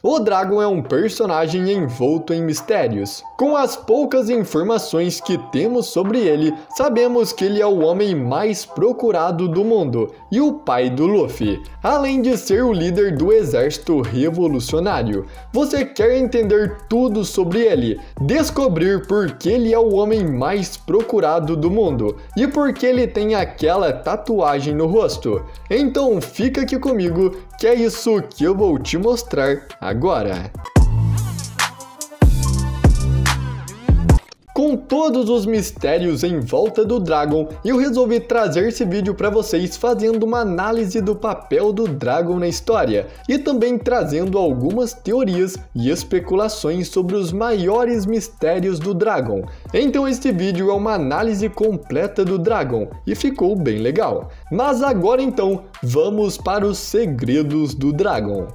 O Dragon é um personagem envolto em mistérios. Com as poucas informações que temos sobre ele, sabemos que ele é o homem mais procurado do mundo e o pai do Luffy, além de ser o líder do exército revolucionário. Você quer entender tudo sobre ele, descobrir por que ele é o homem mais procurado do mundo e por que ele tem aquela tatuagem no rosto? Então fica aqui comigo, que é isso que eu vou te mostrar agora. Com todos os mistérios em volta do Dragon, eu resolvi trazer esse vídeo para vocês fazendo uma análise do papel do Dragon na história e também trazendo algumas teorias e especulações sobre os maiores mistérios do Dragon. Então este vídeo é uma análise completa do Dragon e ficou bem legal. Mas agora então, vamos para os segredos do Dragon.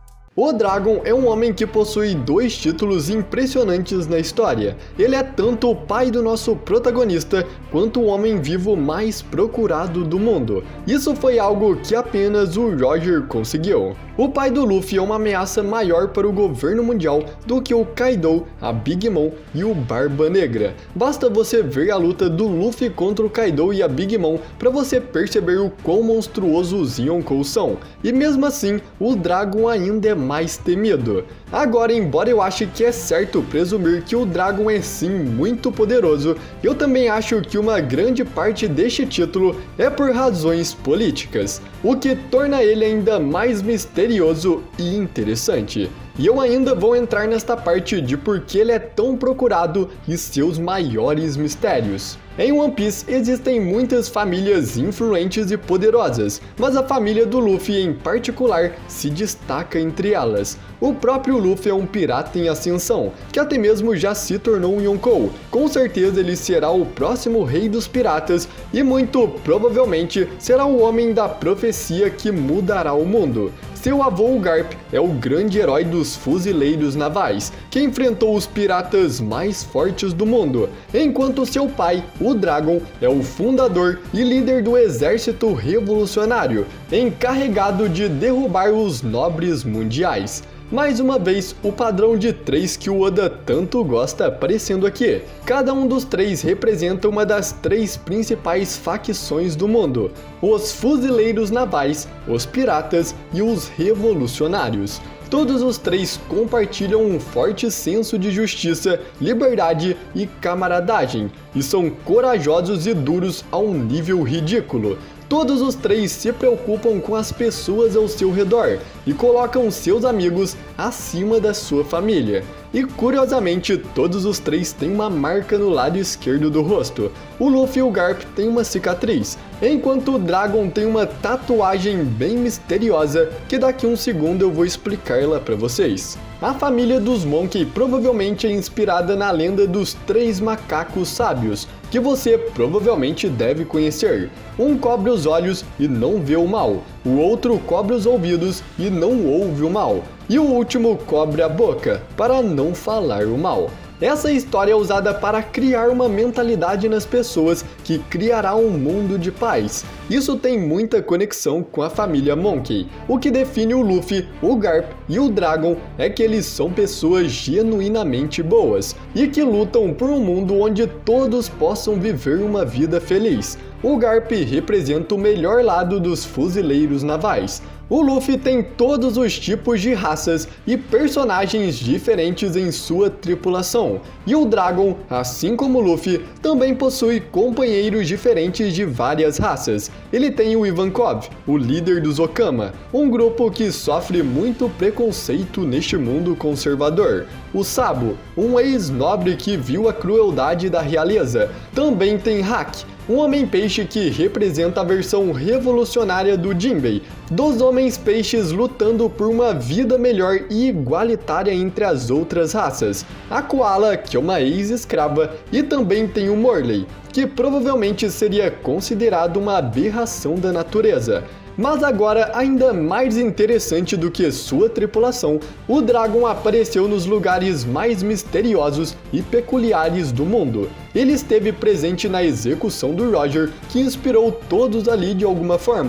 O Dragon é um homem que possui 2 títulos impressionantes na história. Ele é tanto o pai do nosso protagonista, quanto o homem vivo mais procurado do mundo. Isso foi algo que apenas o Roger conseguiu. O pai do Luffy é uma ameaça maior para o governo mundial do que o Kaido, a Big Mom e o Barba Negra. Basta você ver a luta do Luffy contra o Kaido e a Big Mom para você perceber o quão monstruoso os Yonkou são. E mesmo assim, o Dragon ainda é mais temido. Agora, embora eu ache que é certo presumir que o Dragon é sim muito poderoso, eu também acho que uma grande parte deste título é por razões políticas, o que torna ele ainda mais misterioso e interessante. E eu ainda vou entrar nesta parte de por que ele é tão procurado e seus maiores mistérios. Em One Piece existem muitas famílias influentes e poderosas, mas a família do Luffy em particular se destaca entre elas. O próprio Luffy é um pirata em ascensão, que até mesmo já se tornou um Yonkou. Com certeza ele será o próximo rei dos piratas e muito provavelmente será o homem da profecia que mudará o mundo. Seu avô, o Garp, é o grande herói dos fuzileiros navais, que enfrentou os piratas mais fortes do mundo, enquanto seu pai, o Dragon, é o fundador e líder do exército revolucionário, encarregado de derrubar os nobres mundiais. Mais uma vez, o padrão de 3 que o Oda tanto gosta aparecendo aqui. Cada um dos 3 representa uma das 3 principais facções do mundo: os fuzileiros navais, os piratas e os revolucionários. Todos os 3 compartilham um forte senso de justiça, liberdade e camaradagem, e são corajosos e duros a um nível ridículo. Todos os 3 se preocupam com as pessoas ao seu redor e colocam seus amigos acima da sua família. E curiosamente, todos os 3 têm uma marca no lado esquerdo do rosto. O Luffy e o Garp têm uma cicatriz, enquanto o Dragon tem uma tatuagem bem misteriosa que daqui um segundo eu vou explicá-la para vocês. A família dos Monkey provavelmente é inspirada na lenda dos 3 macacos sábios, que você provavelmente deve conhecer. Um cobre os olhos e não vê o mal, o outro cobre os ouvidos e não ouve o mal, e o último cobre a boca, para não falar o mal. Essa história é usada para criar uma mentalidade nas pessoas que criará um mundo de paz. Isso tem muita conexão com a família Monkey. O que define o Luffy, o Garp e o Dragon é que eles são pessoas genuinamente boas e que lutam por um mundo onde todos possam viver uma vida feliz. O Garp representa o melhor lado dos fuzileiros navais. O Luffy tem todos os tipos de raças e personagens diferentes em sua tripulação, e o Dragon, assim como o Luffy, também possui companheiros diferentes de várias raças. Ele tem o Ivankov, o líder dos Okama, um grupo que sofre muito preconceito neste mundo conservador. O Sabo, um ex-nobre que viu a crueldade da realeza. Também tem Haki, um homem-peixe que representa a versão revolucionária do Jinbei, dos homens-peixes lutando por uma vida melhor e igualitária entre as outras raças. A Koala, que é uma ex-escrava, e também tem o Morley, que provavelmente seria considerado uma aberração da natureza. Mas agora, ainda mais interessante do que sua tripulação, o Dragon apareceu nos lugares mais misteriosos e peculiares do mundo. Ele esteve presente na execução do Roger, que inspirou todos ali de alguma forma.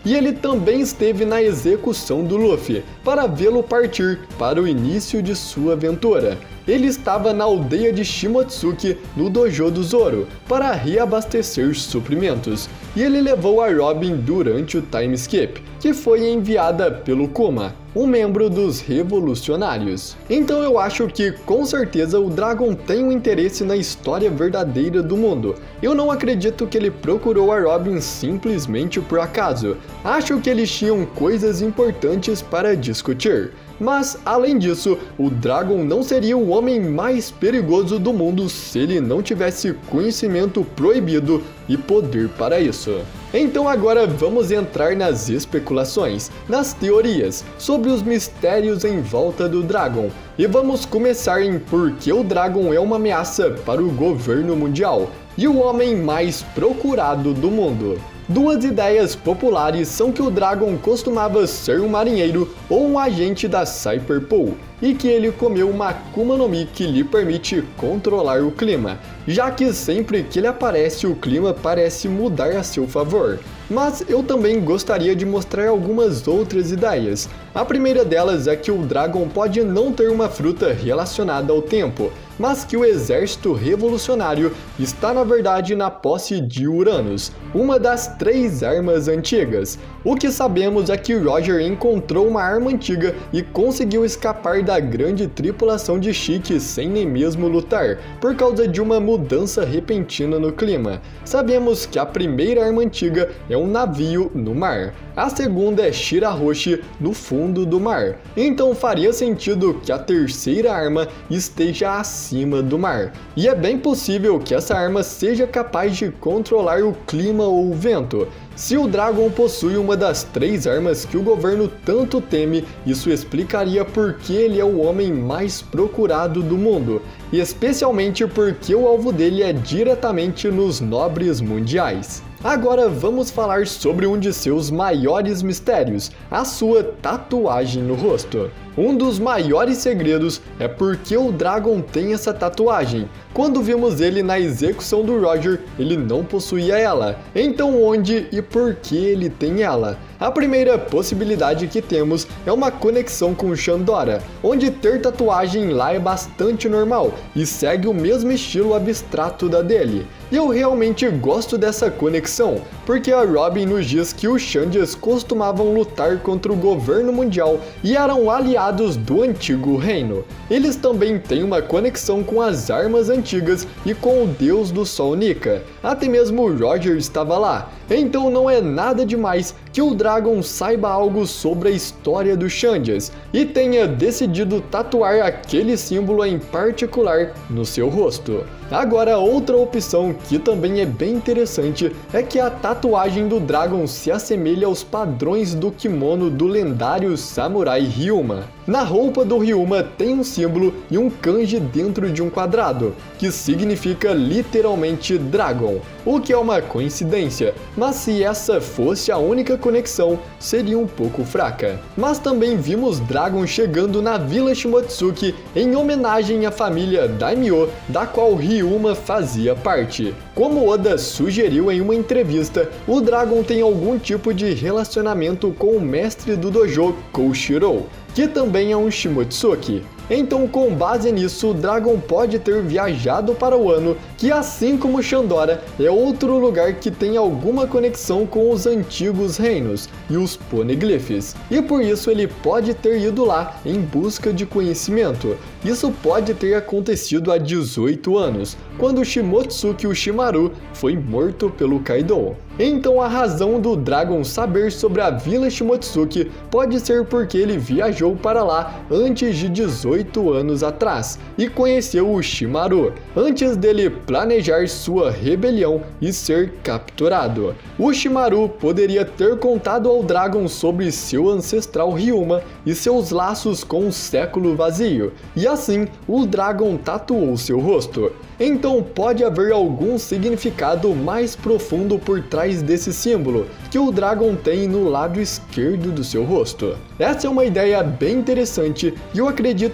e ele também esteve na execução do Luffy, para vê-lo partir para o início de sua aventura. Ele estava na aldeia de Shimotsuki, no dojo do Zoro, para reabastecer suprimentos, e ele levou a Robin durante o time skip, que foi enviada pelo Kuma, um membro dos revolucionários. Então eu acho que com certeza o Dragon tem um interesse na história verdadeira do mundo. Eu não acredito que ele procurou a Robin simplesmente por acaso. Acho que eles tinham coisas importantes para discutir. Mas, além disso, o Dragon não seria o homem mais perigoso do mundo se ele não tivesse conhecimento proibido e poder para isso. Então agora vamos entrar nas especulações, nas teorias, sobre os mistérios em volta do Dragon. E vamos começar em por que o Dragon é uma ameaça para o governo mundial e o homem mais procurado do mundo. Duas ideias populares são que o Dragon costumava ser um marinheiro ou um agente da Cyberpool, e que ele comeu uma Akuma no Mi que lhe permite controlar o clima, já que sempre que ele aparece o clima parece mudar a seu favor. Mas eu também gostaria de mostrar algumas outras ideias. A primeira delas é que o Dragon pode não ter uma fruta relacionada ao tempo, mas que o exército revolucionário está na verdade na posse de Uranus, uma das 3 armas antigas. O que sabemos é que Roger encontrou uma arma antiga e conseguiu escapar da grande tripulação de Chique sem nem mesmo lutar, por causa de uma mudança repentina no clima. Sabemos que a primeira arma antiga é um navio no mar, a segunda é Shirahoshi no fundo do mar, então faria sentido que a terceira arma esteja acima do mar, e é bem possível que essa arma seja capaz de controlar o clima ou o vento. Se o Dragon possui uma das 3 armas que o governo tanto teme, isso explicaria por que ele é o homem mais procurado do mundo, e especialmente porque o alvo dele é diretamente nos nobres mundiais. Agora vamos falar sobre um de seus maiores mistérios, a sua tatuagem no rosto. Um dos maiores segredos é porque o Dragon tem essa tatuagem. Quando vimos ele na execução do Roger, ele não possuía ela. Então onde e por que ele tem ela? A primeira possibilidade que temos é uma conexão com Shandora, onde ter tatuagem lá é bastante normal e segue o mesmo estilo abstrato da dele. E eu realmente gosto dessa conexão, porque a Robin nos diz que os Shandias costumavam lutar contra o governo mundial e eram aliados do antigo reino. Eles também têm uma conexão com as armas antigas e com o deus do sol Nika. Até mesmo o Roger estava lá. Então não é nada demais que o Dragon saiba algo sobre a história dos Shandias e tenha decidido tatuar aquele símbolo em particular no seu rosto. Agora, outra opção que também é bem interessante é que a tatuagem do Dragon se assemelha aos padrões do kimono do lendário samurai Ryuma. Na roupa do Ryuma tem um símbolo e um kanji dentro de um quadrado, que significa literalmente Dragon, o que é uma coincidência, mas se essa fosse a única conexão, seria um pouco fraca. Mas também vimos Dragon chegando na Vila Shimotsuki em homenagem à família Daimyo, da qual Ryuma fazia parte. Como Oda sugeriu em uma entrevista, o Dragon tem algum tipo de relacionamento com o mestre do dojo, Koshiro, que também é um Shimotsuki. Então, com base nisso, o Dragon pode ter viajado para o Wano, que assim como Shandora, é outro lugar que tem alguma conexão com os antigos reinos e os Poneglyphs, e por isso ele pode ter ido lá em busca de conhecimento. Isso pode ter acontecido há 18 anos, quando Shimotsuki Ushimaru foi morto pelo Kaido. Então a razão do Dragon saber sobre a Vila Shimotsuki pode ser porque ele viajou para lá antes de 18 anos atrás e conheceu o Ushimaru, antes dele planejar sua rebelião e ser capturado. O Ushimaru poderia ter contado ao Dragon sobre seu ancestral Ryuma e seus laços com o século vazio, e assim o Dragon tatuou seu rosto. Então pode haver algum significado mais profundo por trás desse símbolo que o Dragon tem no lado esquerdo do seu rosto. Essa é uma ideia bem interessante e eu acredito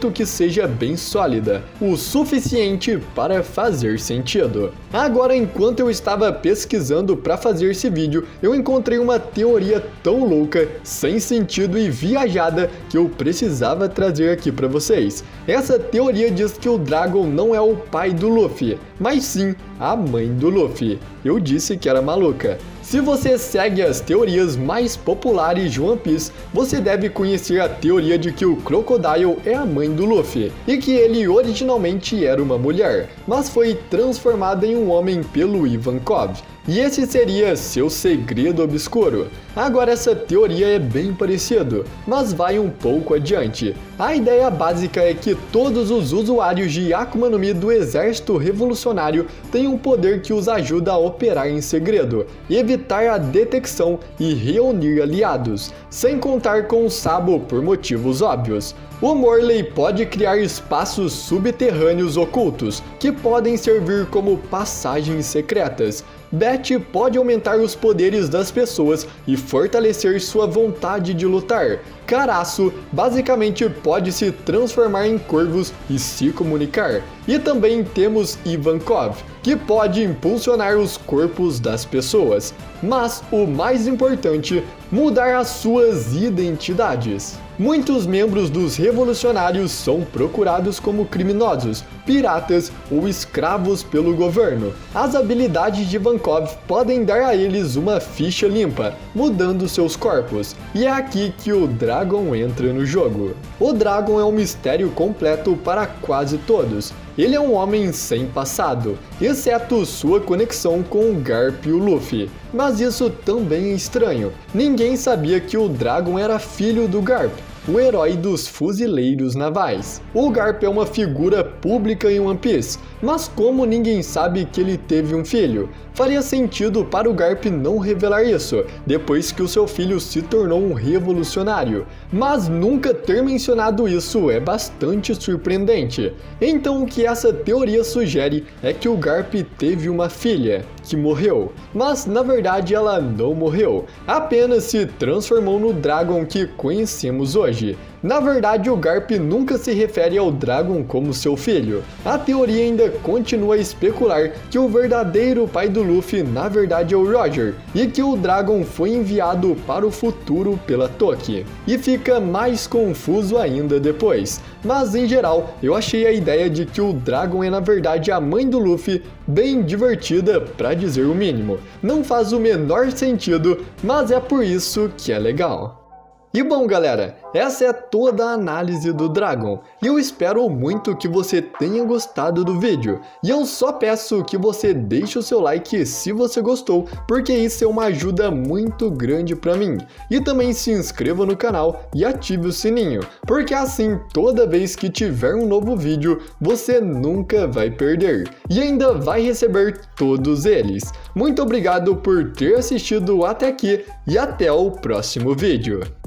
contanto que seja bem sólida, o suficiente para fazer sentido. Agora, enquanto eu estava pesquisando para fazer esse vídeo, eu encontrei uma teoria tão louca, sem sentido e viajada que eu precisava trazer aqui para vocês. Essa teoria diz que o Dragon não é o pai do Luffy, mas sim a mãe do Luffy. Eu disse que era maluca. Se você segue as teorias mais populares de One Piece, você deve conhecer a teoria de que o Crocodile é a mãe do Luffy, e que ele originalmente era uma mulher, mas foi transformada em um homem pelo Ivankov. E esse seria seu segredo obscuro. Agora, essa teoria é bem parecida, mas vai um pouco adiante. A ideia básica é que todos os usuários de Akuma no Mi do Exército Revolucionário têm um poder que os ajuda a operar em segredo, evitar a detecção e reunir aliados, sem contar com o Sabo por motivos óbvios. O Morley pode criar espaços subterrâneos ocultos, que podem servir como passagens secretas. Beth pode aumentar os poderes das pessoas e fortalecer sua vontade de lutar. Caraço basicamente pode se transformar em corvos e se comunicar. E também temos Ivankov, que pode impulsionar os corpos das pessoas. Mas o mais importante, mudar as suas identidades. Muitos membros dos revolucionários são procurados como criminosos, piratas ou escravos pelo governo. As habilidades de Ivankov podem dar a eles uma ficha limpa, mudando seus corpos. E é aqui que o Dragon entra no jogo. O Dragon é um mistério completo para quase todos. Ele é um homem sem passado, exceto sua conexão com o Garp e o Luffy. Mas isso também é estranho. Ninguém sabia que o Dragon era filho do Garp, o herói dos fuzileiros navais. O Garp é uma figura pública em One Piece, mas como ninguém sabe que ele teve um filho? Faria sentido para o Garp não revelar isso, depois que o seu filho se tornou um revolucionário. Mas nunca ter mencionado isso é bastante surpreendente. Então o que essa teoria sugere é que o Garp teve uma filha, que morreu. Mas na verdade ela não morreu, apenas se transformou no Dragon que conhecemos hoje. Na verdade, o Garp nunca se refere ao Dragon como seu filho. A teoria ainda continua a especular que o verdadeiro pai do Luffy na verdade é o Roger, e que o Dragon foi enviado para o futuro pela Toki. E fica mais confuso ainda depois. Mas em geral, eu achei a ideia de que o Dragon é na verdade a mãe do Luffy bem divertida, para dizer o mínimo. Não faz o menor sentido, mas é por isso que é legal. E bom galera, essa é toda a análise do Dragon, e eu espero muito que você tenha gostado do vídeo, e eu só peço que você deixe o seu like se você gostou, porque isso é uma ajuda muito grande pra mim, e também se inscreva no canal e ative o sininho, porque assim toda vez que tiver um novo vídeo, você nunca vai perder, e ainda vai receber todos eles. Muito obrigado por ter assistido até aqui, e até o próximo vídeo.